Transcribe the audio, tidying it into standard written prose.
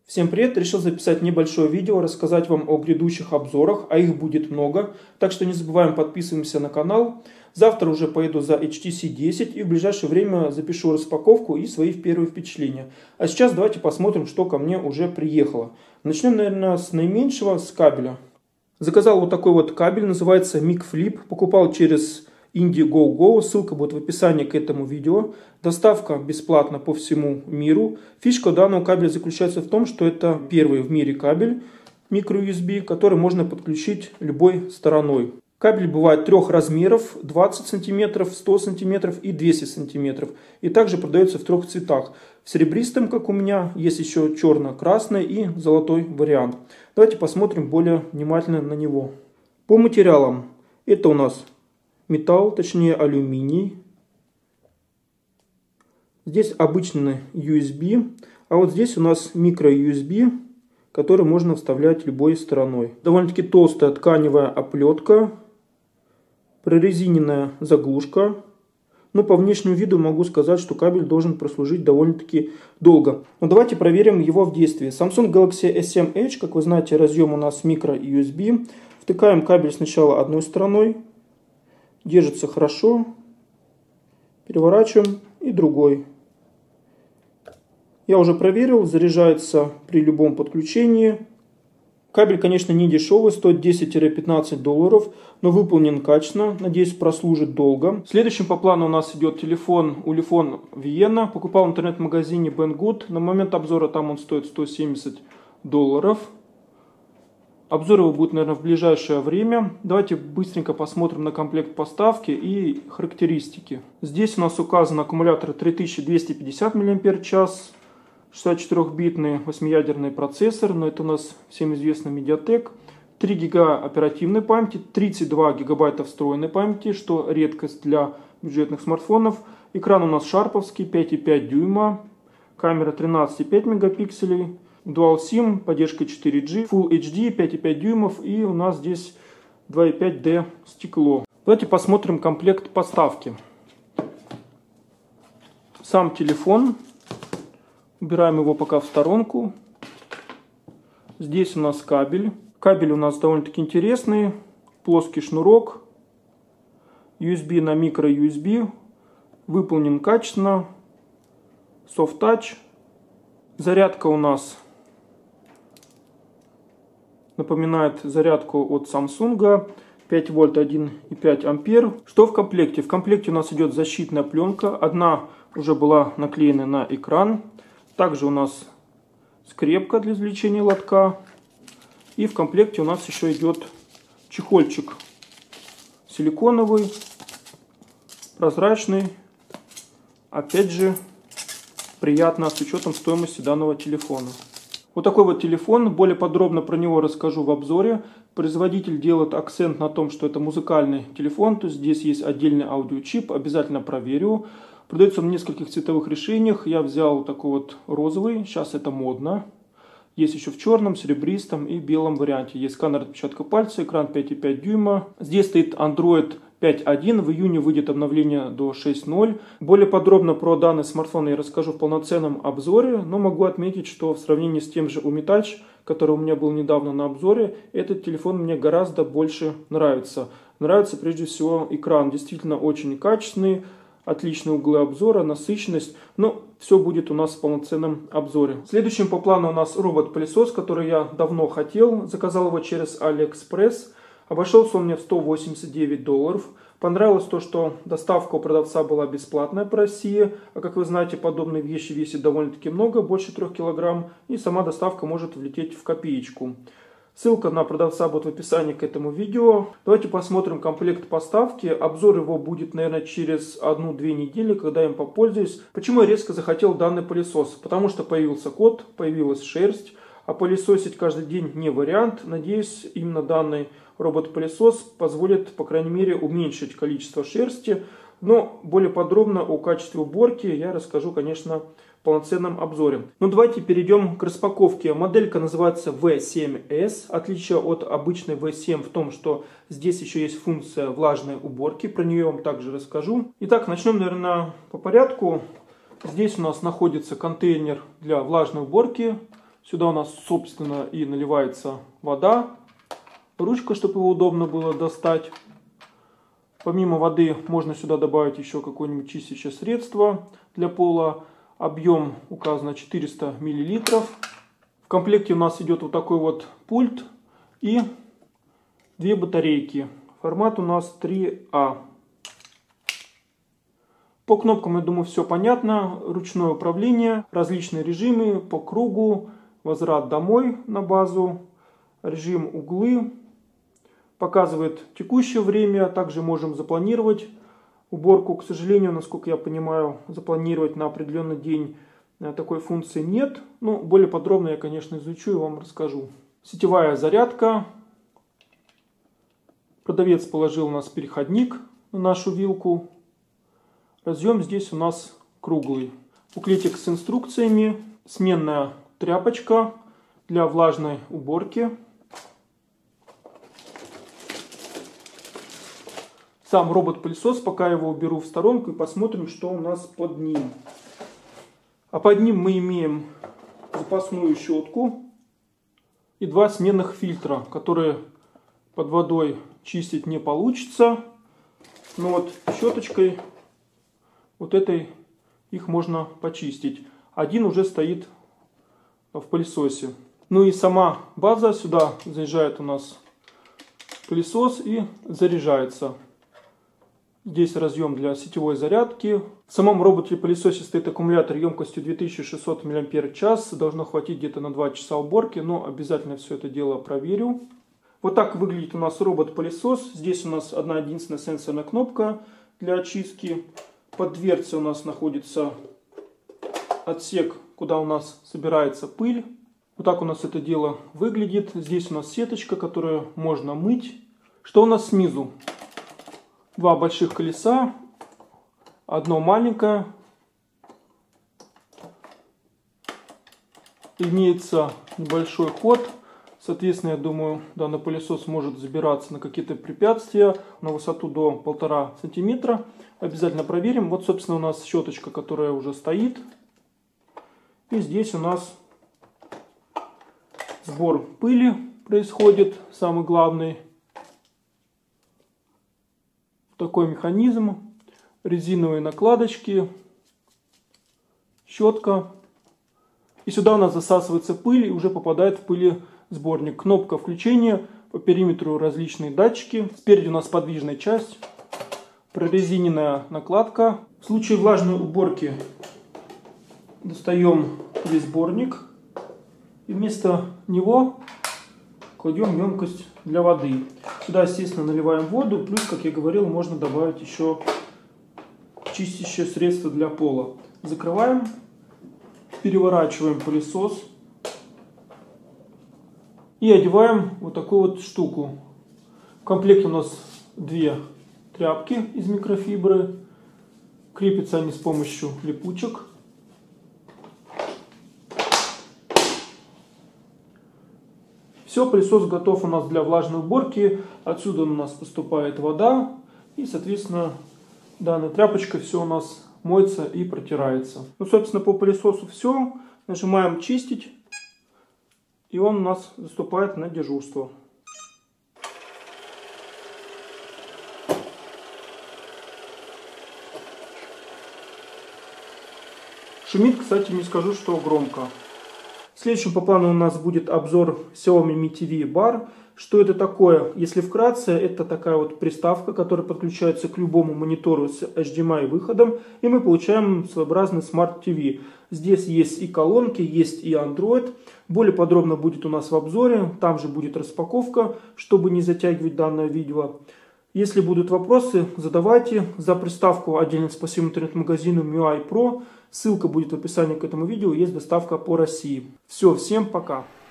Всем привет! Решил записать небольшое видео, рассказать вам о грядущих обзорах, а их будет много. Так что не забываем подписываемся на канал. Завтра уже поеду за HTC 10 и в ближайшее время запишу распаковку и свои первые впечатления. А сейчас давайте посмотрим, что ко мне уже приехало. Начнем, наверное, с наименьшего, с кабеля. Заказал вот такой вот кабель, называется Mic Flip. Покупал через Indiegogo, ссылка будет в описании к этому видео. Доставка бесплатна по всему миру. Фишка данного кабеля заключается в том, что это первый в мире кабель micro-USB, который можно подключить любой стороной. Кабель бывает трех размеров: 20 см, 100 см и 200 см. И также продается в трех цветах. В серебристом, как у меня, есть еще черно-красный и золотой вариант. Давайте посмотрим более внимательно на него. По материалам. Это у нас металл, точнее алюминий. Здесь обычный USB, а вот здесь у нас micro-USB, который можно вставлять любой стороной. Довольно-таки толстая тканевая оплетка, прорезиненная заглушка. Но по внешнему виду могу сказать, что кабель должен прослужить довольно-таки долго. Но давайте проверим его в действии. Samsung Galaxy S7 Edge, как вы знаете, разъем у нас micro-USB. Втыкаем кабель сначала одной стороной. Держится хорошо. Переворачиваем и другой. Я уже проверил, заряжается при любом подключении. Кабель, конечно, не дешевый, стоит 10-15 долларов, но выполнен качественно. Надеюсь, прослужит долго. Следующим по плану у нас идет телефон Ulefone Vienna. Покупал в интернет-магазине Banggood. На момент обзора там он стоит 170 долларов. Обзор его будет, наверное, в ближайшее время. Давайте быстренько посмотрим на комплект поставки и характеристики. Здесь у нас указан аккумулятор 3250 мАч, 64-битный 8-ядерный процессор, но это у нас всем известный Mediatek. 3 ГБ оперативной памяти, 32 ГБ встроенной памяти, что редкость для бюджетных смартфонов. Экран у нас шарповский, 5,5 дюйма, камера 13,5 мегапикселей. Dual SIM, поддержка 4G, Full HD, 5,5 дюймов и у нас здесь 2,5D стекло. Давайте посмотрим комплект поставки. Сам телефон. Убираем его пока в сторонку. Здесь у нас кабель. Кабель у нас довольно-таки интересный. Плоский шнурок. USB на micro-USB. Выполнен качественно. Soft Touch. Зарядка у нас напоминает зарядку от Samsung, 5 вольт 1,5 ампер. Что в комплекте? В комплекте у нас идет защитная пленка. Одна уже была наклеена на экран. Также у нас скрепка для извлечения лотка. И в комплекте у нас еще идет чехольчик силиконовый, прозрачный. Опять же, приятно с учетом стоимости данного телефона. Вот такой вот телефон. Более подробно про него расскажу в обзоре. Производитель делает акцент на том, что это музыкальный телефон. То есть здесь есть отдельный аудиочип. Обязательно проверю. Продается он в нескольких цветовых решениях. Я взял такой вот розовый. Сейчас это модно. Есть еще в черном, серебристом и белом варианте. Есть сканер отпечатка пальца, экран 5,5 дюйма. Здесь стоит Android 5.1. В июне выйдет обновление до 6.0. Более подробно про данный смартфон я расскажу в полноценном обзоре. Но могу отметить, что в сравнении с тем же Umi Touch, который у меня был недавно на обзоре, этот телефон мне гораздо больше нравится. Нравится прежде всего экран. Действительно очень качественный. Отличные углы обзора, насыщенность. Но все будет у нас в полноценном обзоре. Следующим по плану у нас робот-пылесос, который я давно хотел. Заказал его через AliExpress. Обошелся он мне в 189 долларов. Понравилось то, что доставка у продавца была бесплатная по России. А как вы знаете, подобные вещи весят довольно-таки много, больше 3 килограмм. И сама доставка может влететь в копеечку. Ссылка на продавца будет в описании к этому видео. Давайте посмотрим комплект поставки. Обзор его будет, наверное, через 1-2 недели, когда я им попользуюсь. Почему я резко захотел данный пылесос? Потому что появился кот, появилась шерсть. А пылесосить каждый день не вариант. Надеюсь, именно данный робот-пылесос позволит, по крайней мере, уменьшить количество шерсти. Но более подробно о качестве уборки я расскажу, конечно, в полноценном обзоре. Ну давайте перейдем к распаковке. Моделька называется V7S. Отличие от обычной V7 в том, что здесь еще есть функция влажной уборки. Про нее я вам также расскажу. Итак, начнем, наверное, по порядку. Здесь у нас находится контейнер для влажной уборки. Сюда у нас, собственно, и наливается вода. Ручка, чтобы его удобно было достать. Помимо воды можно сюда добавить еще какое-нибудь чистящее средство для пола. Объем указано 400 мл. В комплекте у нас идет вот такой вот пульт и две батарейки. Формат у нас 3А. По кнопкам, я думаю, все понятно. Ручное управление, различные режимы по кругу, возврат домой на базу, режим углы. Показывает текущее время. Также можем запланировать уборку. К сожалению, насколько я понимаю, запланировать на определенный день такой функции нет. Но более подробно я, конечно, изучу и вам расскажу. Сетевая зарядка. Продавец положил у нас переходник на нашу вилку. Разъем здесь у нас круглый. Буклетик с инструкциями. Сменная тряпочка для влажной уборки. Сам робот-пылесос, пока его уберу в сторонку и посмотрим, что у нас под ним. А под ним мы имеем запасную щетку и два сменных фильтра, которые под водой чистить не получится. Но вот щеточкой вот этой их можно почистить. Один уже стоит в пылесосе. Ну и сама база, сюда заезжает у нас пылесос и заряжается. Здесь разъем для сетевой зарядки. В самом роботе-пылесосе стоит аккумулятор емкостью 2600 мАч. Должно хватить где-то на 2 часа уборки, но обязательно все это дело проверю. Вот так выглядит у нас робот-пылесос. Здесь у нас одна единственная сенсорная кнопка для очистки. Под дверцей у нас находится отсек, куда у нас собирается пыль. Вот так у нас это дело выглядит. Здесь у нас сеточка, которую можно мыть. Что у нас снизу? Два больших колеса, одно маленькое. Имеется небольшой ход. Соответственно, я думаю, данный пылесос может забираться на какие-то препятствия на высоту до 1,5 сантиметра. Обязательно проверим. Вот, собственно, у нас щеточка, которая уже стоит. И здесь у нас сбор пыли происходит, самый главный. Такой механизм, резиновые накладочки, щетка. И сюда у нас засасывается пыль и уже попадает в пылесборник. Кнопка включения, по периметру различные датчики. Спереди у нас подвижная часть, прорезиненная накладка. В случае влажной уборки достаем пылесборник и вместо него кладем емкость для воды. Сюда, естественно, наливаем воду. Плюс, как я говорил, можно добавить еще чистящее средство для пола. Закрываем, переворачиваем пылесос и одеваем вот такую вот штуку. В комплекте у нас две тряпки из микрофибры. Крепятся они с помощью липучек. Все, пылесос готов у нас для влажной уборки. Отсюда у нас поступает вода. И, соответственно, данной тряпочкой все у нас моется и протирается. Ну, собственно, по пылесосу все. Нажимаем «Чистить». И он у нас заступает на дежурство. Шумит, кстати, не скажу, что громко. Следующим по плану у нас будет обзор Xiaomi Mi TV Bar. Что это такое? Если вкратце, это такая вот приставка, которая подключается к любому монитору с HDMI выходом, и мы получаем своеобразный Smart TV. Здесь есть и колонки, есть и Android. Более подробно будет у нас в обзоре, там же будет распаковка, чтобы не затягивать данное видео. Если будут вопросы, задавайте. За приставку отдельно спасибо интернет-магазину MIUI Pro. Ссылка будет в описании к этому видео, есть доставка по России. Все, всем пока.